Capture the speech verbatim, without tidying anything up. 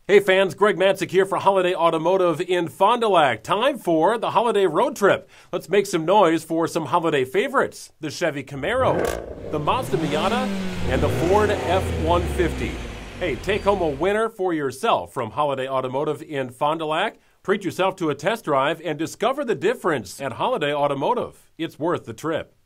Hey fans, Greg Matzek here for Holiday Automotive in Fond du Lac. Time for the holiday road trip. Let's make some noise for some holiday favorites. The Chevy Camaro, the Mazda Miata, and the Ford F one fifty. Hey, take home a winner for yourself from Holiday Automotive in Fond du Lac. Treat yourself to a test drive and discover the difference at Holiday Automotive. It's worth the trip.